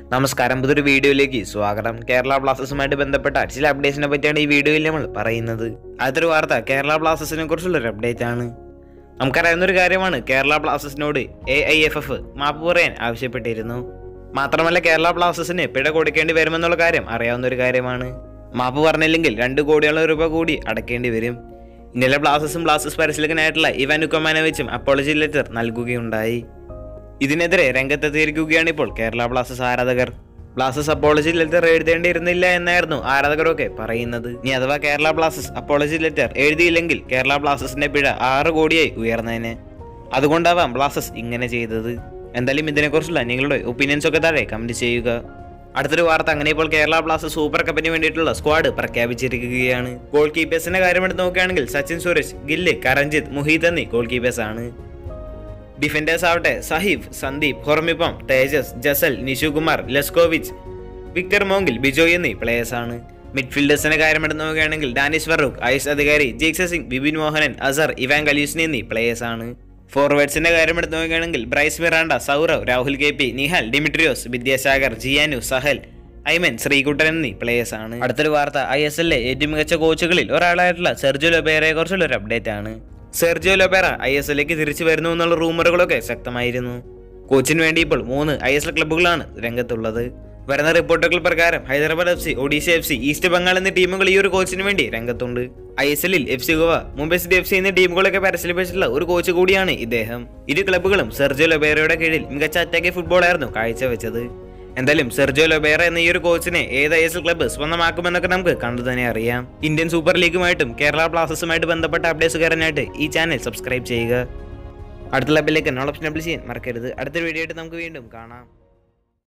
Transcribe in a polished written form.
നമസ്കാരം, പുതിയൊരു വീഡിയോയിലേക്ക് സ്വാഗതം. കേരള ബ്ലാസ്റ്റേഴ്സുമായിട്ട് ബന്ധപ്പെട്ട ചില അപ്ഡേറ്റ്സിനെ പറ്റിയാണ് ഈ വീഡിയോയിൽ നമ്മൾ പറയുന്നത്. അടുത്തൊരു വാർത്ത കേരള ബ്ലാസ്റ്റേഴ്സിനെ കുറിച്ചുള്ളൊരു അപ്ഡേറ്റ് ആണ്. നമുക്കറിയാവുന്നൊരു കാര്യമാണ്, കേരള ബ്ലാസ്റ്റേഴ്സിനോട് AIFF മാപ്പ് പറയാൻ ആവശ്യപ്പെട്ടിരുന്നു. മാത്രമല്ല, കേരള ബ്ലാസ്റ്റേഴ്സിന് പിഴ കൊടുക്കേണ്ടി വരുമെന്നുള്ള കാര്യം അറിയാവുന്ന ഒരു കാര്യമാണ്. മാപ്പ് പറഞ്ഞില്ലെങ്കിൽ 2 കോടിയോളം രൂപ കൂടി അടയ്ക്കേണ്ടി വരും. ഇന്നലെ ബ്ലാസ്റ്റേഴ്സ് പരിശീലകനായിട്ടുള്ള ഇവാൻ യുക്കമാനോവിച്ചും അപ്പോളജി ലെറ്റർ നൽകുകയുണ്ടായി. ഇതിനെതിരെ രംഗത്തെത്തിയിരിക്കുകയാണ് ഇപ്പോൾ കേരള ബ്ലാസ്റ്റേഴ്സ് ആരാധകർ. ബ്ലാസ്റ്റേഴ്സ് അപ്പോളജി ലെറ്റർ എഴുതേണ്ടിയിരുന്നില്ല എന്നായിരുന്നു ആരാധകരൊക്കെ പറയുന്നത്. ഇനി അഥവാ കേരള ബ്ലാസ്റ്റേഴ്സ് അപ്പോളജി ലെറ്റർ എഴുതിയില്ലെങ്കിൽ കേരള ബ്ലാസ്റ്റേഴ്സിന്റെ പിഴ 6 കോടിയായി ഉയർന്നേനെ. അതുകൊണ്ടാവാം ബ്ലാസ്റ്റേഴ്സ് ഇങ്ങനെ ചെയ്തത്. എന്തായാലും ഇതിനെക്കുറിച്ചുള്ള നിങ്ങളുടെ ഒപ്പീനിയൻസ് ഒക്കെ താഴെ കമന്റ് ചെയ്യുക. അടുത്തൊരു വാർത്ത, അങ്ങനെ ഇപ്പോൾ കേരള ബ്ലാസ്റ്റേഴ്സ് സൂപ്പർ കപ്പിന് വേണ്ടിയിട്ടുള്ള സ്ക്വാഡ് പ്രഖ്യാപിച്ചിരിക്കുകയാണ്. ഗോൾ കീപ്പേഴ്സിന്റെ കാര്യമെടുത്ത് നോക്കുകയാണെങ്കിൽ സച്ചിൻ സുരേഷ്, ഗില്ല്, കരഞ്ജിത്ത്, മുഹീദ് എന്നീ ഗോൾ കീപ്പേഴ്സ് ആണ്. ഡിഫൻഡേഴ്സ് ആവട്ടെ Saheef, Sandeep, Hormipam, Tejas, Jessel, Nishu Kumar, Leskovic, Victor Mongil, Bijoy എന്നീ പ്ലേയേഴ്സ് ആണ്. മിഡ്ഫീൽഡേഴ്സിന്റെ കാര്യമെടുത്ത് നോക്കുകയാണെങ്കിൽ Danish Farooq, Ayush Adhikari, Jeakson Singh, Bibin Mohanan, Azhar, Ivan Kalyuzhnyi എന്നീ പ്ലേയേഴ്സ് ആണ്. ഫോർവേഡ്സിന്റെ കാര്യമെടുത്ത് നോക്കുകയാണെങ്കിൽ Bryce Miranda, Sourav, Rahul KP, Nihal, Dimitrios, Vidyasagar, Giannou, Sahal, Aimen, Sreekuttan എന്നീ പ്ലേയേഴ്സ് ആണ്. അടുത്തൊരു വാർത്ത, ISL ഏറ്റവും മികച്ച കോച്ചുകളിൽ ഒരാളായിട്ടുള്ള സെർജിയോ ലൊബേറയെ കുറിച്ചുള്ള ഒരു അപ്ഡേറ്റ് ആണ്. സെർജിയോ ലൊബേറ ISLലേക്ക് തിരിച്ചു വരുന്നു എന്നുള്ള റൂമറുകളൊക്കെ ശക്തമായിരുന്നു. കോച്ചിന് വേണ്ടി ഇപ്പോൾ 3 ISL ക്ലബ്ബുകളാണ് രംഗത്തുള്ളത്. വരുന്ന റിപ്പോർട്ടുകൾ പ്രകാരം Hyderabad FC, Odisha FC, east Bengal എന്നീ ടീമുകൾ ഈ ഒരു കോച്ചിന് വേണ്ടി രംഗത്തുണ്ട്. ISLൽ FC Goa, Mumbai city FC എന്നീ ടീമുകളൊക്കെ പരിശീലിപ്പിച്ചിട്ടുള്ള ഒരു കോച്ച് കൂടിയാണ് ഇദ്ദേഹം. ഇരു ക്ലബ്ബുകളും സെർജിയോ ലൊബേറയുടെ കീഴിൽ മികച്ച അറ്റാക്കിംഗ് ഫുട്ബോളായിരുന്നു കാഴ്ചവെച്ചത്. എന്തായാലും സെർജിയോ ലൊബേറ എന്ന ഈ ഒരു കോച്ചിനെ ഏത് ISL ക്ലബ്ബ് സ്വന്തമാക്കുമെന്നൊക്കെ നമുക്ക് കണ്ടു തന്നെ അറിയാം. ഇന്ത്യൻ സൂപ്പർ ലീഗുമായിട്ടും കേരള ബ്ലാസ്റ്റേഴ്സുമായിട്ട് ബന്ധപ്പെട്ട അപ്ഡേറ്റ്സ് കയറാനായിട്ട് ഈ ചാനൽ സബ്സ്ക്രൈബ് ചെയ്യുക. അടുത്തുള്ള ബെല്ലൈക്കൺ ഓൾ ഓപ്ഷൻ എനേബിൾ ചെയ്യാൻ മറക്കരുത്. അടുത്ത വീഡിയോ ആയിട്ട് നമുക്ക് വീണ്ടും കാണാം.